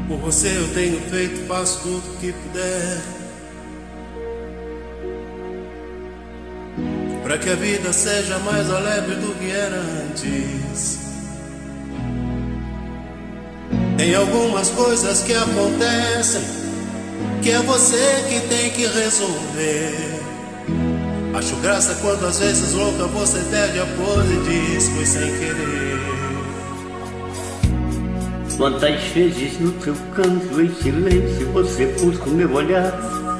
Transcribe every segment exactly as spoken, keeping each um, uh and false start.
Por você eu tenho feito, faço tudo que puder, pra que a vida seja mais alegre do que era antes. Tem algumas coisas que acontecem que é você que tem que resolver. Acho graça quando às vezes louca você perde a pose e diz foi sem querer. Quantas vezes no teu canto em silêncio você busca o meu olhar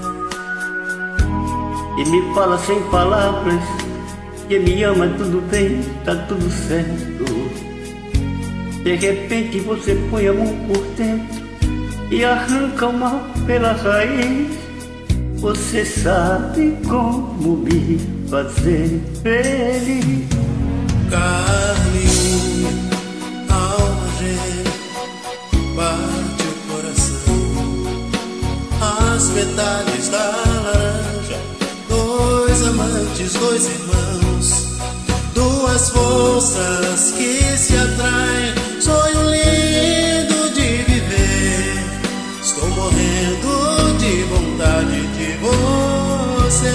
e me fala sem palavras que me ama, tudo bem, tá tudo certo. De repente você põe a mão por dentro e arranca o mal pela raiz. Você sabe como me fazer feliz. Carne e unha, alma gêmea, bate o coração. As metades da laranja, dois amantes, dois irmãos, duas forças que se atraem. Sonho lindo de viver, estou morrendo de vontade de você.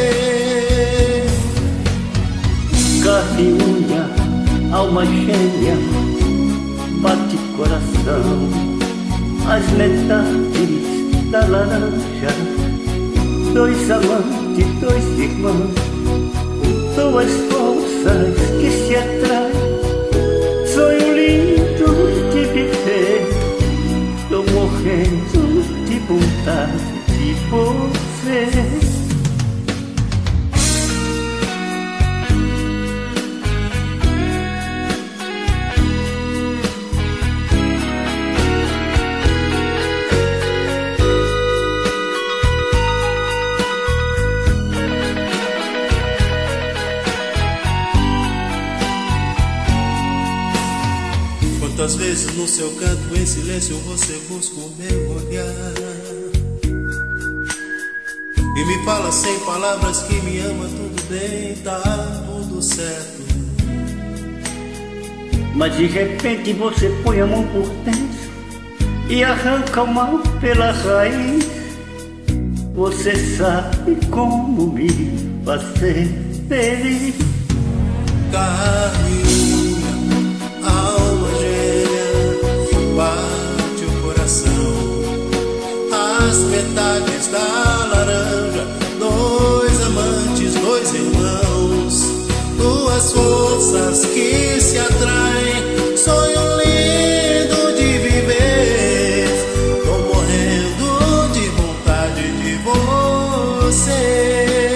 Carne e unha, alma gêmea, bate coração. As metades da laranja, dois amantes, dois irmãos, duas forças que se atraem. Sonho lindo de viver, tô morrendo de vontade de você. Quantas vezes no seu canto em silêncio você busca o meu olhar e me fala sem palavras que me ama, tudo bem, tá tudo certo. Mas de repente você põe a mão por dentro e arranca o mal pela raiz. Você sabe como me fazer feliz. Carne e unha, alma gêmea, bate o coração. As metades da laranja, dois amantes, dois irmãos, duas forças que se atraem. Sonho lindo de viver, tô morrendo de vontade de você.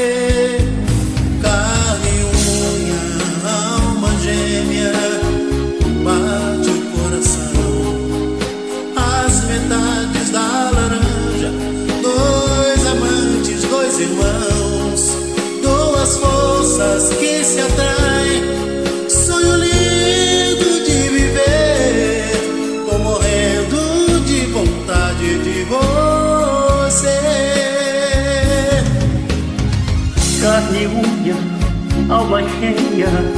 Carne e unha, alma gêmea, bate o coração. As metades da laranja, dois amantes, dois irmãos, duas forças que se atraem. Sonho lindo de viver, tô morrendo de vontade de você. Carne e unha, alma gêmea,